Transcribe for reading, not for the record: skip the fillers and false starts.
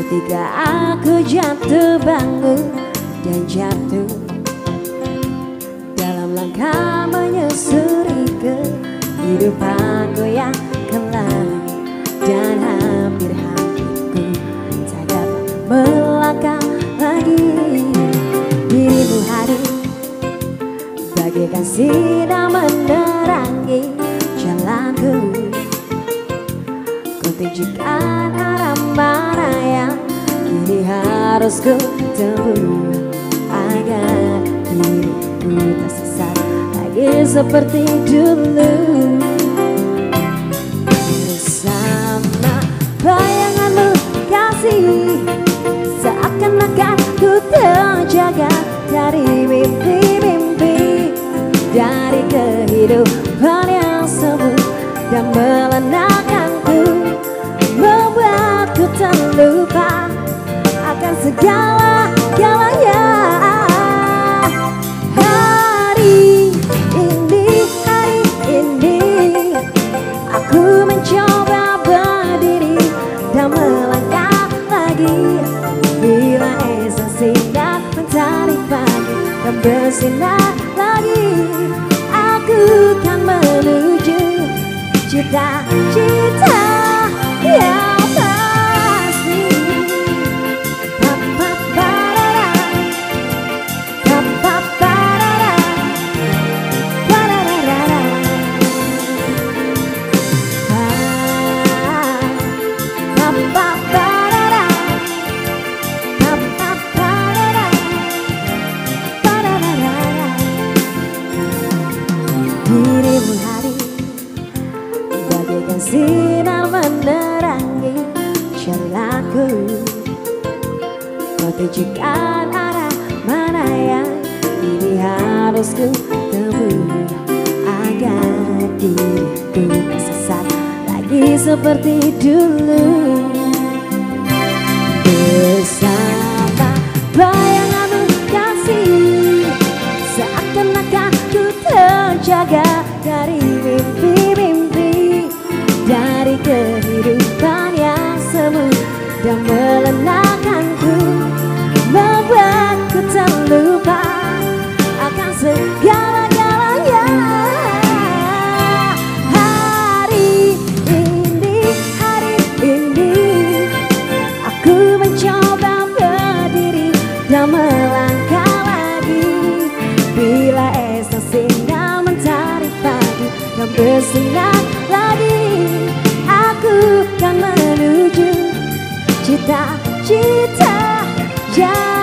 Ketika aku jatuh bangun dan jatuh dalam langkah menyusuri kehidupanku yang kelam, dan hampir-hampirku tak dapat melangkah lagi. Dirimu hadir bagaikan sinar menerangi jalanku. Kau tunjukkan arah mana yang kini harus ku tempuh, agar diriku tak sesat lagi seperti dulu. Bersama bayanganmu kasih, seakan-akan ku terjaga dari mimpi-mimpi, dari kehidupan yang semu dan melenakanku, membuatku terlupa akan segala-galanya. Hari ini aku mencoba berdiri dan melangkah lagi. Bila esok sinar mentari pagi dan bersinar lagi, aku kan menuju cita-cita yang pasti. Pa-pa-pa-ra-ra, pa-pa-pa-ra-ra, pa-ra-ra-ra-ra. Pa-pa-pa-ra-ra, pa-pa-pa-ra-ra, pa-ra-ra-ra-ra. Dirimu hadir bagaikan sinar menerangi jalanku. Kau tunjukkan arah mana yang kini harus ku tempuh, agar diriku tak sesat lagi seperti dulu. Bersama bayanganmu kasih, seakan-akan ku terjaga dari mimpi-mimpi, dari kehidupan yang semu dan melenakanku, membuatku terlupa akan segala-galanya. Hari ini aku mencoba berdiri dan melangkah lagi. Bila esok sinar mentari pagi dan bersinar lagi, aku kan menuju cita-cita yang